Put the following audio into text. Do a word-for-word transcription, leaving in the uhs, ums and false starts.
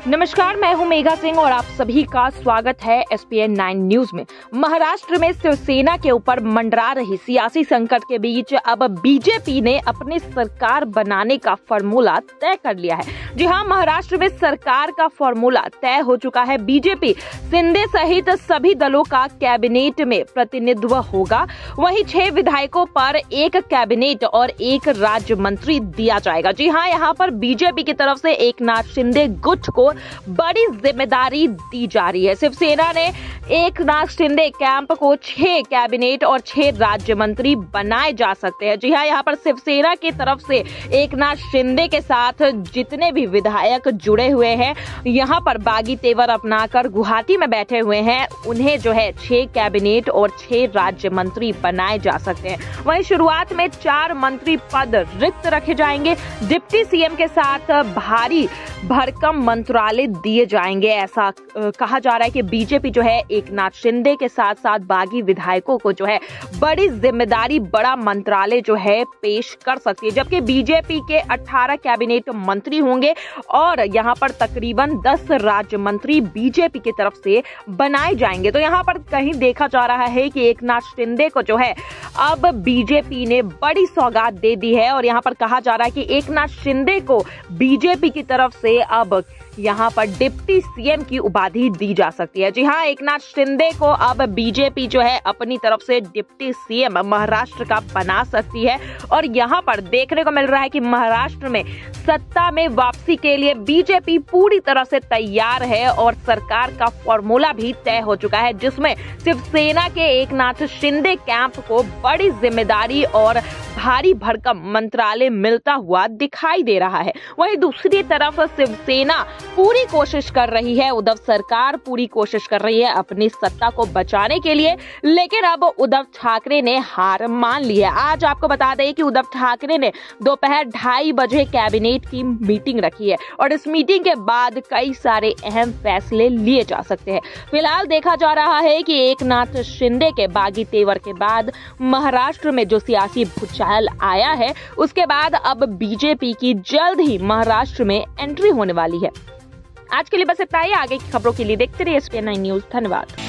नमस्कार, मैं हूं मेघा सिंह और आप सभी का स्वागत है S P N nine news में। महाराष्ट्र में शिवसेना के ऊपर मंडरा रही सियासी संकट के बीच अब बीजेपी ने अपनी सरकार बनाने का फॉर्मूला तय कर लिया है। जी हां, महाराष्ट्र में सरकार का फॉर्मूला तय हो चुका है। बीजेपी शिंदे सहित सभी दलों का कैबिनेट में प्रतिनिधित्व होगा। वहीं छह विधायकों पर एक कैबिनेट और एक राज्य मंत्री दिया जाएगा। जी हाँ, यहाँ पर बीजेपी की तरफ से एकनाथ शिंदे गुट को बड़ी जिम्मेदारी दी जा रही है। शिवसेना ने एकनाथ शिंदे कैंप को छह कैबिनेट और छह राज्य मंत्री बनाए जा सकते हैं। जी हाँ, यहाँ पर शिवसेना की तरफ से एकनाथ शिंदे के साथ जितने भी विधायक जुड़े हुए हैं, यहाँ पर बागी तेवर अपनाकर गुवाहाटी में बैठे हुए हैं, उन्हें जो है छह कैबिनेट और छह राज्य मंत्री बनाए जा सकते हैं। वहीं शुरुआत में चार मंत्री पद रिक्त रखे जाएंगे। डिप्टी सीएम के साथ भारी भरकम मंत्रालय दिए जाएंगे। ऐसा कहा जा रहा है कि बीजेपी जो है एकनाथ शिंदे के साथ साथ बागी विधायकों को जो है बड़ी जिम्मेदारी, बड़ा मंत्रालय जो है पेश कर सकती है। जबकि बीजेपी के अठारह कैबिनेट मंत्री होंगे और यहाँ पर तकरीबन दस राज्य मंत्री बीजेपी की तरफ से बनाए जाएंगे। तो यहाँ पर कहीं देखा जा रहा है कि एकनाथ शिंदे को जो है अब बीजेपी ने बड़ी सौगात दे दी है और यहाँ पर कहा जा रहा है कि एकनाथ शिंदे को बीजेपी की तरफ से अब यहाँ पर डिप्टी सीएम की उपाधि दी जा सकती है। जी हाँ, एकनाथ शिंदे को अब बीजेपी जो है अपनी तरफ से डिप्टी सीएम महाराष्ट्र का बना सकती है और यहाँ पर देखने को मिल रहा है कि महाराष्ट्र में सत्ता में वापसी के लिए बीजेपी पूरी तरह से तैयार है और सरकार का फॉर्मूला भी तय हो चुका है, जिसमें शिवसेना के एकनाथ शिंदे कैंप को बड़ी जिम्मेदारी और भारी भरकम मंत्रालय मिलता हुआ दिखाई दे रहा है। वहीं दूसरी तरफ शिवसेना पूरी कोशिश कर रही है, उद्धव सरकार पूरी कोशिश कर रही है अपनी सत्ता को बचाने के लिए, लेकिन अब उद्धव ठाकरे ने हार मान ली है। आज आपको बता दें कि उद्धव ठाकरे ने दोपहर ढाई बजे कैबिनेट की मीटिंग रखी है और इस मीटिंग के बाद कई सारे अहम फैसले लिए जा सकते हैं। फिलहाल देखा जा रहा है कि एकनाथ शिंदे के बागी तेवर के बाद महाराष्ट्र में जो सियासी भूचाल आया है, उसके बाद अब बीजेपी की जल्द ही महाराष्ट्र में एंट्री होने वाली है। आज के लिए बस इतना ही। आगे की खबरों के लिए देखते रहिए S P N nine news. धन्यवाद।